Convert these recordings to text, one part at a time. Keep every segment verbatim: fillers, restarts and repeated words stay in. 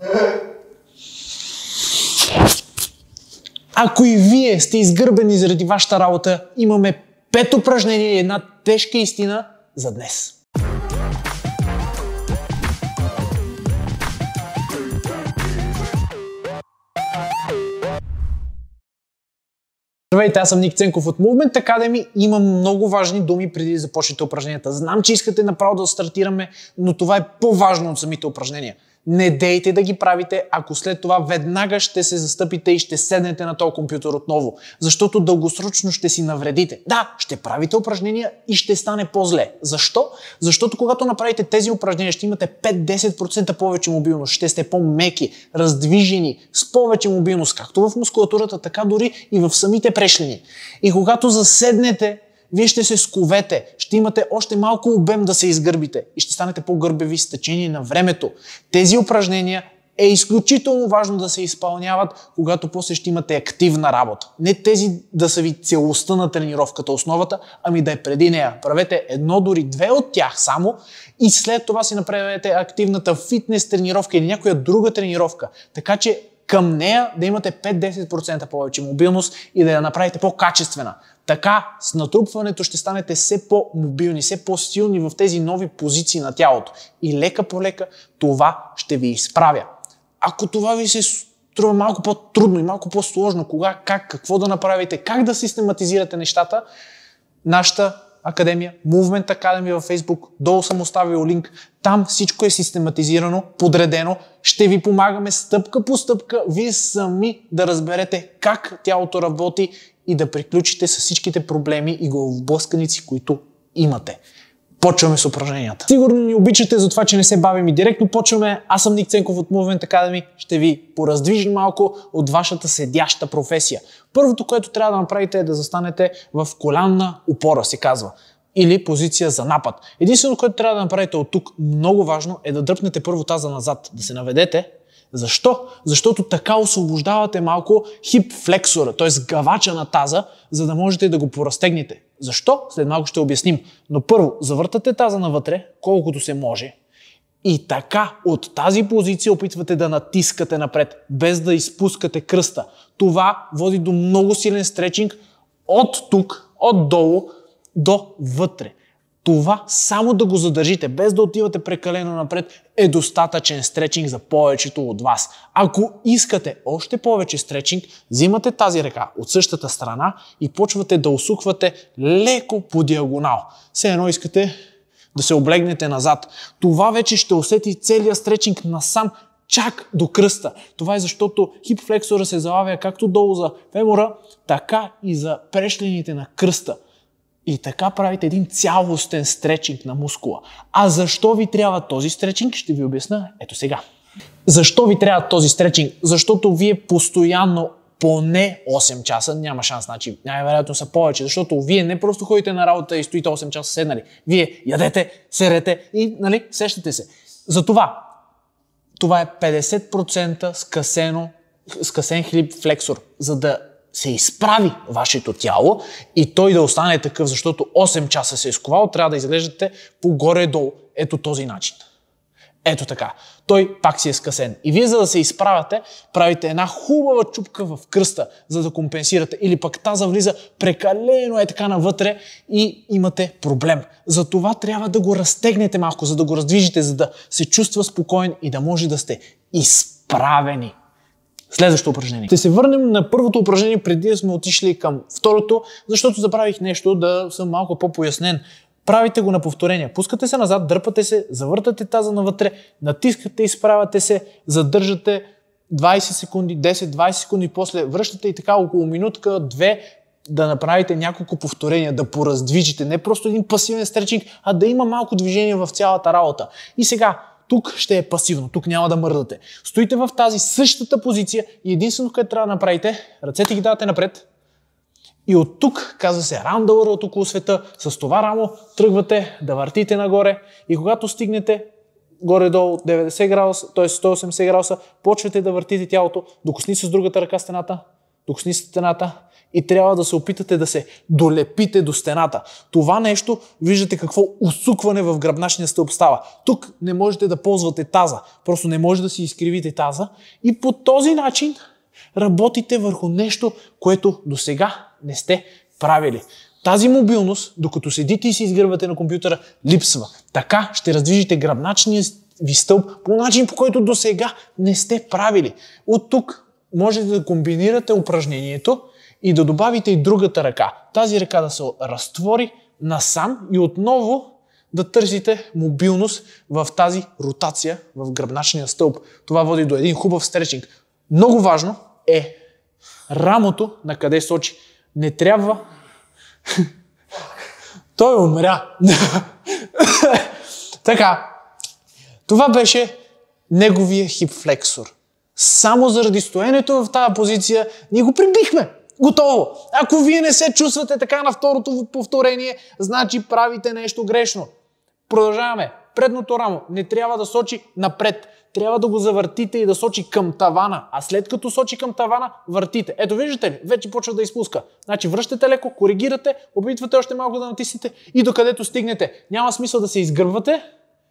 Ако и вие сте изгърбени заради вашата работа, имаме пет упражнения и една тежка истина за днес. Здравейте, аз съм Ник Ценков от Movement Academy. Имам много важни думи преди да започнете упражненията. Знам, че искате направо да стартираме, но това е по-важно от самите упражнения. Не дейте да ги правите, ако след това веднага ще се застъпите и ще седнете на този компютър отново, защото дългосрочно ще си навредите. Да, ще правите упражнения и ще стане по-зле. Защо? Защото когато направите тези упражнения, ще имате пет до десет процента повече мобилност, ще сте по-меки, раздвижени, с повече мобилност, както в мускулатурата, така дори и в самите прешлени. И когато заседнете, вие ще се сковете, ще имате още малко обем да се изгърбите и ще станете по-гърбеви с течение на времето. Тези упражнения е изключително важно да се изпълняват, когато после ще имате активна работа. Не тези да са ви целостта на тренировката, основата, ами да е преди нея. Правете едно, дори две от тях само и след това си направете активната фитнес тренировка или някоя друга тренировка. Така че към нея да имате пет до десет процента повече мобилност и да я направите по-качествена. Така с натрупването ще станете все по-мобилни, все по-силни в тези нови позиции на тялото. И лека по лека това ще ви изправя. Ако това ви се струва малко по-трудно и малко по-сложно, кога, как, какво да направите, как да систематизирате нещата, нашата академия, Movement Academy във Facebook, долу съм оставил линк, там всичко е систематизирано, подредено, ще ви помагаме стъпка по стъпка, вие сами да разберете как тялото работи и да приключите с всичките проблеми и главоблъсканици, които имате. Почваме с упражненията. Сигурно ни обичате за това, че не се бавим и директно почваме. Аз съм Ник Ценков от Movement Academy. Ще ви пораздвижим малко от вашата седяща професия. Първото, което трябва да направите е да застанете в колянна опора, се казва. Или позиция за напад. Единственото, което трябва да направите от тук, много важно, е да дръпнете първо таза назад, да се наведете. Защо? Защото така освобождавате малко хип флексора, т.е. гавача на таза, за да можете да го поразтегнете. Защо? След малко ще обясним. Но първо, завъртате таза навътре, колкото се може. И така, от тази позиция опитвате да натискате напред, без да изпускате кръста. Това води до много силен стречинг от тук, отдолу до вътре. Това само да го задържите, без да отивате прекалено напред, е достатъчен стречинг за повечето от вас. Ако искате още повече стречинг, взимате тази ръка от същата страна и почвате да усуквате леко по диагонал. Все едно искате да се облегнете назад. Това вече ще усети целият стречинг насам, чак до кръста. Това е защото хипфлексора се залавя както долу за фемора, така и за прешлените на кръста. И така правите един цялостен стречинг на мускула. А защо ви трябва този стречинг? Ще ви обясня ето сега. Защо ви трябва този стречинг? Защото вие постоянно поне осем часа, няма шанс, значи най-вероятно са повече, защото вие не просто ходите на работа и стоите осем часа седнали. Вие ядете, серете и, нали, сещате се. Затова това е петдесет процента скъсено, скъсен хип флексор, за да се изправи вашето тяло и той да остане такъв, защото осем часа се е сковал, трябва да изглеждате по-горе-долу. Ето този начин. Ето така. Той пак си е скъсен. И вие, за да се изправяте, правите една хубава чупка в кръста, за да компенсирате. Или пък таза влиза прекалено е така навътре и имате проблем. За това трябва да го разтегнете малко, за да го раздвижите, за да се чувства спокоен и да може да сте изправени. Следващо упражнение. Ще се върнем на първото упражнение, преди да сме отишли към второто, защото забравих нещо да съм малко по-пояснен. Правите го на повторение. Пускате се назад, дърпате се, завъртате таза навътре, натискате, изправяте се, задържате двайсет секунди, десет до двайсет секунди, после връщате и така около минутка, две, да направите няколко повторения, да пораздвижите. Не просто един пасивен стречинг, а да има малко движение в цялата работа. И сега, тук ще е пасивно, тук няма да мърдате. Стоите в тази същата позиция и единствено, което трябва да направите, ръцете ги давате напред и от тук, казва се round the world, около света, с това рамо тръгвате да въртите нагоре и когато стигнете горе-долу деветдесет градуса, т.е. сто и осемдесет градуса, почвате да въртите тялото, докосни с другата ръка стената, докосни стената и трябва да се опитате да се долепите до стената. Това нещо, виждате какво усукване в гръбначния стълб става. Тук не можете да ползвате таза, просто не може да си изкривите таза и по този начин работите върху нещо, което досега не сте правили. Тази мобилност, докато седите и си изгървате на компютъра, липсва. Така ще раздвижите гръбначния ви стълб по начин, по който досега не сте правили. От тук можете да комбинирате упражнението и да добавите и другата ръка. Тази ръка да се разтвори насам и отново да търсите мобилност в тази ротация в гръбначния стълб. Това води до един хубав стречинг. Много важно е рамото на къде сочи. Не трябва... Той умря. Така, това беше неговия хипфлексор. Само заради стоенето в тази позиция ние го прибихме. Готово. Ако вие не се чувствате така на второто повторение, значи правите нещо грешно. Продължаваме. Предното рамо не трябва да сочи напред. Трябва да го завъртите и да сочи към тавана. А след като сочи към тавана, въртите. Ето виждате ли? Вече почва да изпуска. Значи връщате леко, коригирате, опитвате още малко да натиснете и докъдето стигнете. Няма смисъл да се изгървате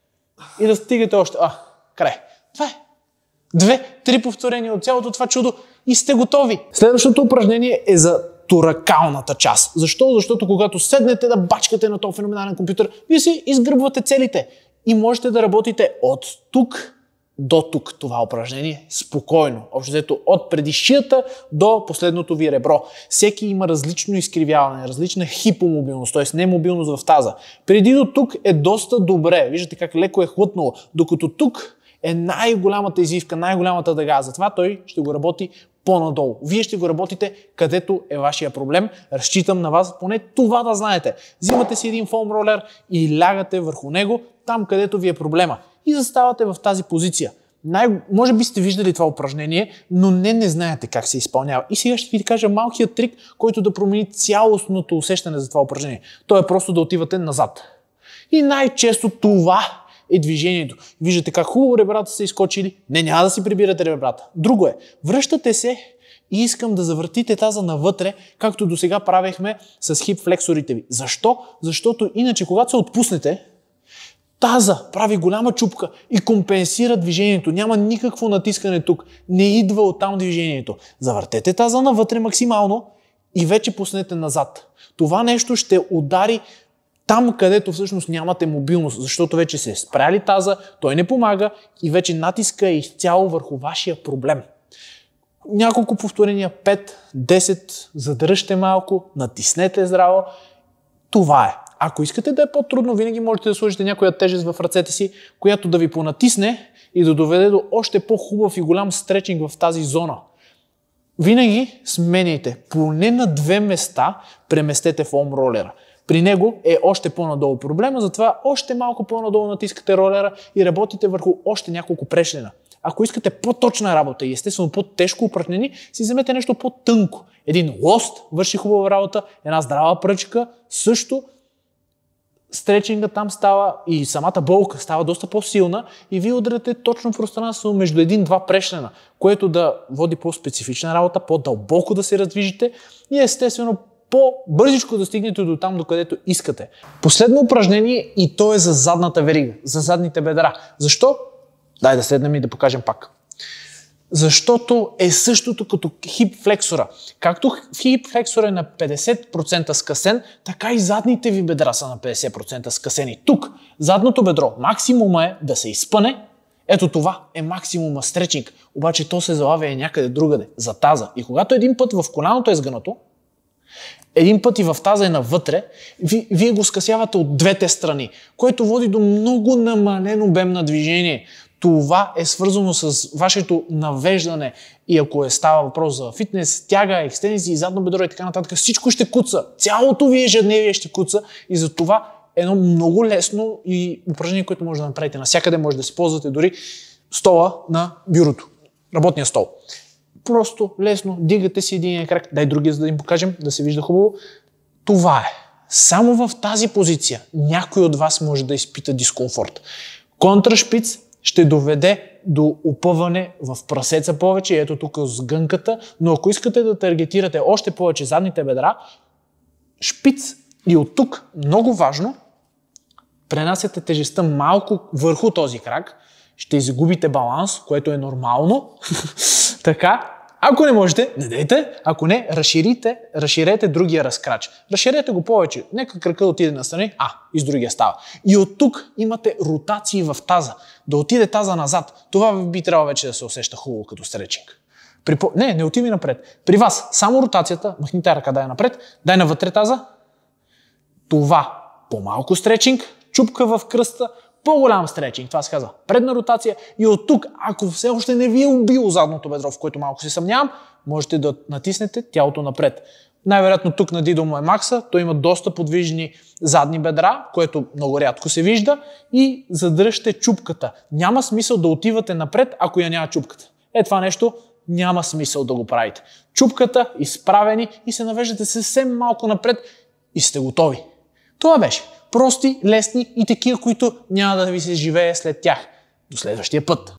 и да стигнете още. А, край. Това е. Две, три повторения от цялото това чудо и сте готови. Следващото упражнение е за торакалната част. Защо? Защото когато седнете да бачкате на този феноменален компютър, вие си изгръбвате целите и можете да работите от тук до тук това упражнение спокойно. Общо взето от преди шията до последното ви ребро. Всеки има различно изкривяване, различна хипомобилност, т.е. немобилност в таза. Преди до тук е доста добре. Виждате как леко е хлътнало. Докато тук е най-голямата извивка, най-голямата дъга. Затова той ще го работи по-надолу. Вие ще го работите където е вашия проблем. Разчитам на вас поне това да знаете. Взимате си един фоам ролер и лягате върху него там, където ви е проблема. И заставате в тази позиция. Най- може би сте виждали това упражнение, но не не знаете как се изпълнява. И сега ще ви кажа малкият трик, който да промени цялостното усещане за това упражнение. То е просто да отивате назад. И най-често това е движението. Виждате как хубаво ребрата са изкочили. Не, няма да си прибирате ребрата. Друго е. Връщате се и искам да завъртите таза навътре, както до сега правехме с хип флексорите ви. Защо? Защото иначе, когато се отпуснете, таза прави голяма чупка и компенсира движението. Няма никакво натискане тук. Не идва оттам движението. Завъртете таза навътре максимално и вече пуснете назад. Това нещо ще удари там, където всъщност нямате мобилност, защото вече се е спряли таза, той не помага и вече натиска е изцяло върху вашия проблем. Няколко повторения, пет, десет, задръжте малко, натиснете здраво. Това е. Ако искате да е по-трудно, винаги можете да сложите някоя тежест в ръцете си, която да ви понатисне и да доведе до още по-хубав и голям стречинг в тази зона. Винаги сменяйте. Поне на две места преместете фоам ролера. При него е още по-надолу проблема, затова още малко по-надолу натискате ролера и работите върху още няколко прешлена. Ако искате по-точна работа и естествено по-тежко упражнение, си вземете нещо по-тънко. Един лост върши хубава работа, една здрава пръчка, също стречинга там става и самата болка става доста по-силна и вие удряте точно пространство между един-два прешлена, което да води по-специфична работа, по-дълбоко да се раздвижите и естествено по-бързичко да стигнете до там, докъдето искате. Последно упражнение и то е за задната верига, за задните бедра. Защо? Дай да седнем и да покажем пак. Защото е същото като хип флексора. Както хип флексора е на петдесет процента скъсен, така и задните ви бедра са на петдесет процента скъсени. Тук задното бедро максимума е да се изпъне. Ето това е максимума стречинг. Обаче то се залавя и някъде другаде, за таза. И когато един път в коляното е сгънато, един път и в таза е навътре, ви, вие го скъсявате от двете страни, което води до много намален обем на движение. Това е свързано с вашето навеждане и ако е става въпрос за фитнес, тяга, екстензии, задно бедро и така нататък, всичко ще куца. Цялото ви ежедневие ще куца и за това едно много лесно и упражнение, което може да направите навсякъде, може да си ползвате дори стола на бюрото, работния стол. Просто лесно дигате си един крак, дай другия, за да им покажем, да се вижда хубаво. Това е. Само в тази позиция някой от вас може да изпита дискомфорт. Контрашпиц ще доведе до опъване в прасеца повече, ето тук с гънката, но ако искате да таргетирате още повече задните бедра, шпиц и от тук, много важно, пренасяте тежестта малко върху този крак, ще изгубите баланс, което е нормално. Така, ако не можете, не дейте, ако не, разширите, разширете другия разкрач. Разширете го повече, нека крака да отиде настрани, а, и с другия става. И от тук имате ротации в таза, да отиде таза назад. Това би трябвало вече да се усеща хубаво като стречинг. При... Не, не отиви напред. При вас само ротацията, махните ръка, дай напред, дай навътре таза. Това по-малко стречинг, чупка в кръста, по-голям стречинг, това се казва предна ротация и от тук, ако все още не ви е убило задното бедро, в което малко се съмнявам, можете да натиснете тялото напред. Най-вероятно тук на Дидо му е макса, той има доста подвижни задни бедра, което много рядко се вижда и задръжте чупката. Няма смисъл да отивате напред, ако я няма чупката. Е, това нещо няма смисъл да го правите. Чупката, изправени и се навеждате съвсем малко напред и сте готови. Това беше. Прости, лесни и такива, които няма да ви се живее след тях. До следващия път!